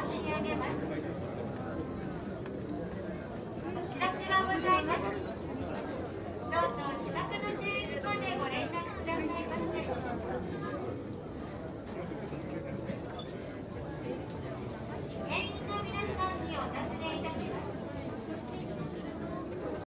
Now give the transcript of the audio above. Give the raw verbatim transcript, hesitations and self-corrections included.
し上げます。お知らせがございます。どうぞお近くの席